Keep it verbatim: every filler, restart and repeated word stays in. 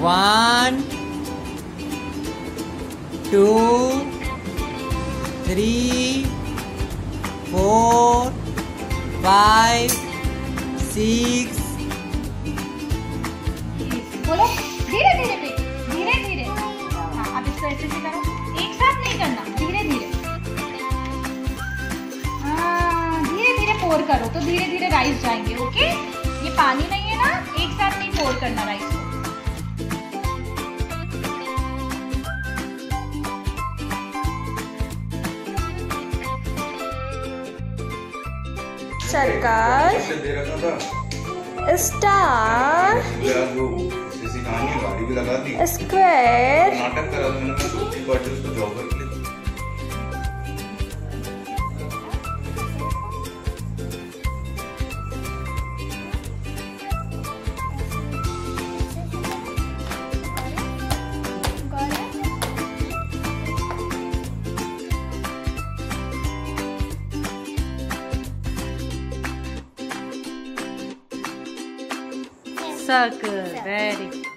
One, two, three, four, five, six. बोलो धीरे धीरे पे, धीरे धीरे। हाँ, अब इसको ऐसे से करो, एक साथ नहीं करना, धीरे धीरे। हाँ, धीरे धीरे पोर करो तो धीरे धीरे राइस जाएंगे। ओके, ये पानी नहीं है ना, एक साथ नहीं पोर करना राइस को। सर्कल, स्टार, स्क्वायर, नाटक करा मैंने उसको जॉगर के लिए। Circle, very good.